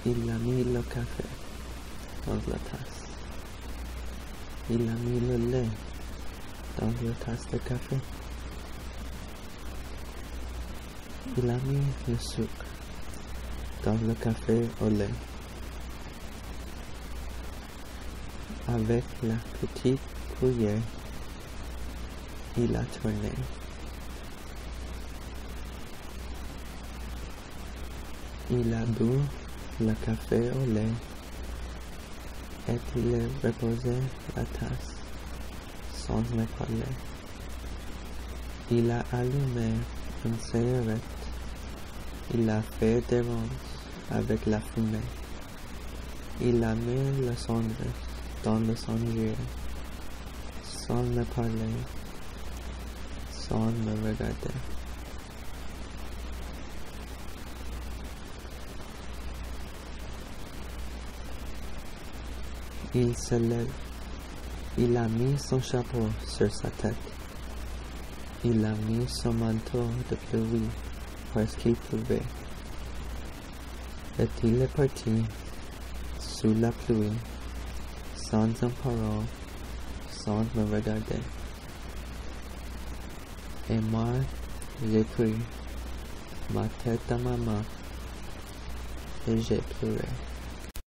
Il a mis le café dans la tasse. Il a mis le lait dans la tasse de café. Il a mis le sucre dans le café au lait. Avec la petite cuillère, il a tourné. Il a bu le café au lait et il a reposé la tasse sans me parler. Il a allumé une cigarette. Il a fait des rondes avec la fumée. Il a mis le cendre dans le cendrier sans me parler, sans me regarder. Il se lève. Il a mis son chapeau sur sa tête. Il a mis son manteau de pluie parce qu'il pleuvait. Et il est parti sous la pluie, sans un parole, sans me regarder. Et moi, j'ai pris ma tête à ma main et j'ai pleuré.